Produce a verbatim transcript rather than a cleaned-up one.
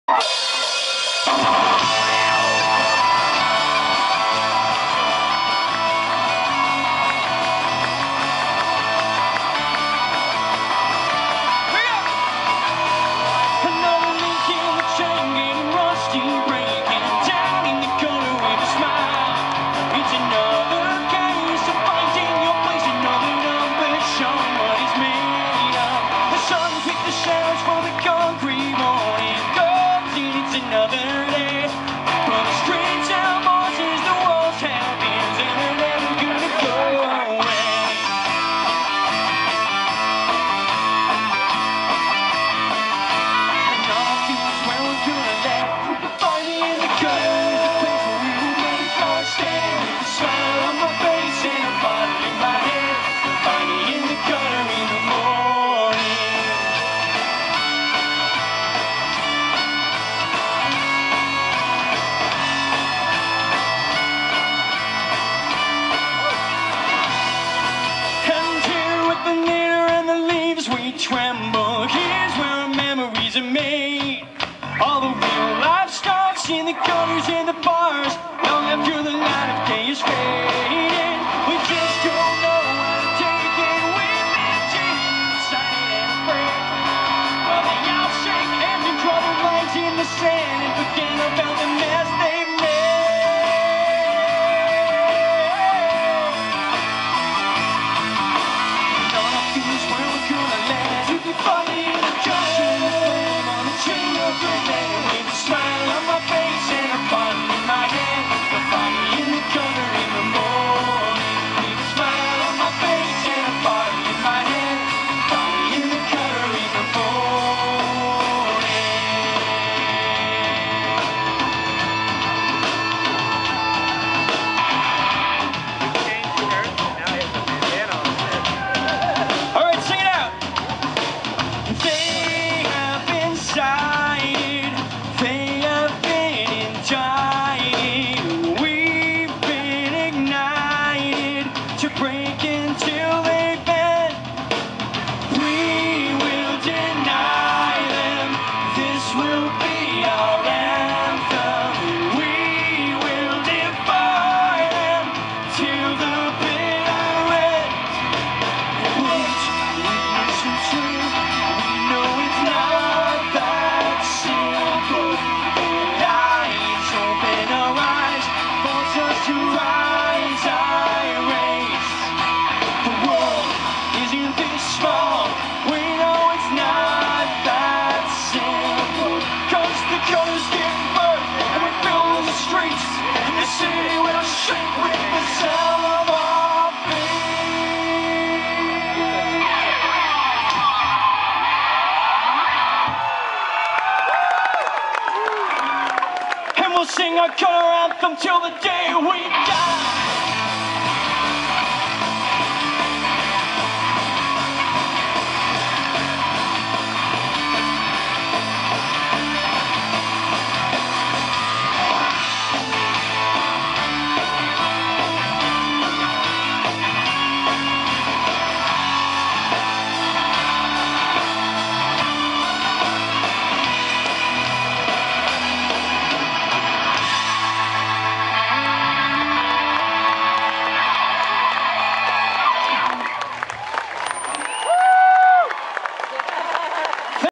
Tremble, here's where our memories are made. All the real life starts in the corners and the bars. Long after the light of day is fading, we just don't know how to take it. We've been taken silent and afraid, while they all shake hands and draw the lines in the sand and forget about the mess they've made. And all I feel is where we're gonna land. Funny in the junction, the flame on the chain of grenade, with a smile on my face and a bottle in my hand. You'll find me in the corner in the morning, with a smile on my face and a bottle in my hand. Find me in the corner in the morning. Changed the earth, and now he has a bandana on his head. All right, sing it out. They have been sighted, they have been indicted, we've been ignited to break until they bend. We will deny them, this will be our anthem. We will defy them till the bitter end. Won't we listen to? We know it's not that simple. Their eyes open our eyes, force us to rise, I race. The world isn't this small. We know it's not that simple. Cause the colors give birth and we fill the streets, and the city will shake with the sound of our feet. And we'll sing our color anthem till the day we die.